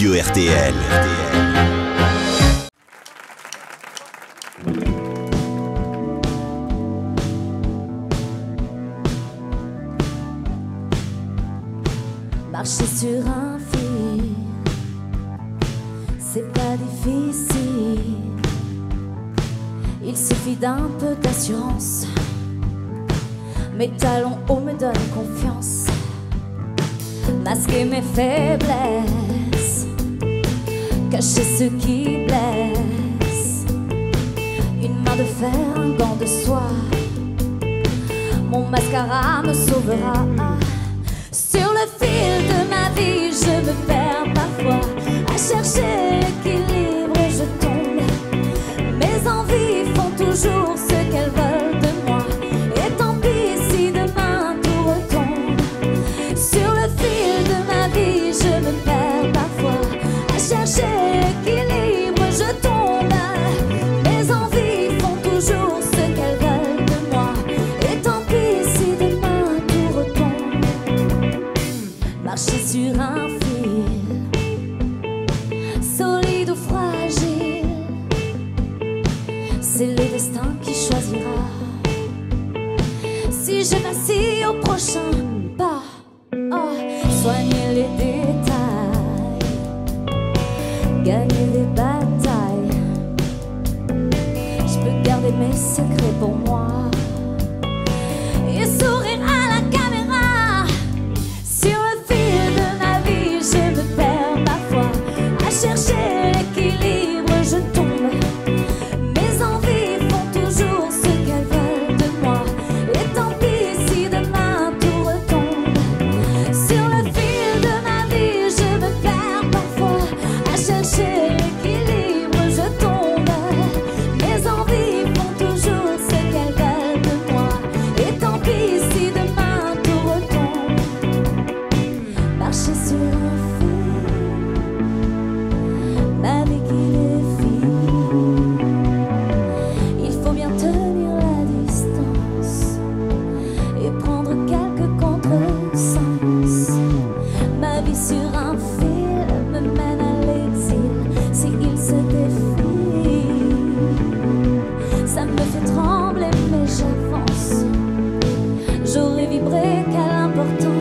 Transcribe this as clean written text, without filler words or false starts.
Radio RTL. Marcher sur un fil, c'est pas difficile. Il suffit d'un peu d'assurance. Mes talons hauts me donnent confiance. Masquer mes faiblesses, cacher ce qui blesse. Une main de fer, un gant de soie. Mon mascara me sauvera. Sur le fil de ma vie, je me perds parfois à chercher l'équilibre et je tombe. Mes envies font toujours ce qu'elles veulent de moi. Et tant pis si demain tout retombe. Sur le fil de ma vie, je me perds parfois à chercher l'équilibre, je tombe. Mes envies font toujours ce qu'elles veulent de moi. Et tant pis si demain tout retombe. Marcher sur un fil, solide ou fragile, c'est le destin qui choisira. Si je m'assieds au prochain pas, oh, soigner les détails, gagner des batailles. Je peux garder mes secrets pour moi et sourire à la caméra. Sur le fil de ma vie, je me perds parfois à chercher l'équilibre, je tombe. Mes envies font toujours ce qu'elles veulent de moi. Et tant pis si demain tout retombe. Sur le fil de ma vie, je me perds parfois à chercher l'équilibre, je tombe. Mes envies font toujours ce qu'elles veulent de moi. Et tant pis si demain tout retombe. Marcher sur un fil, ma vie qui défile. Il faut bien tenir la distance et prendre quelques contresens. Ma vie sur un fil me mène à l'exil. S'il se défile, ça me fait trembler mais j'avance. J'aurais vibré, quelle importance.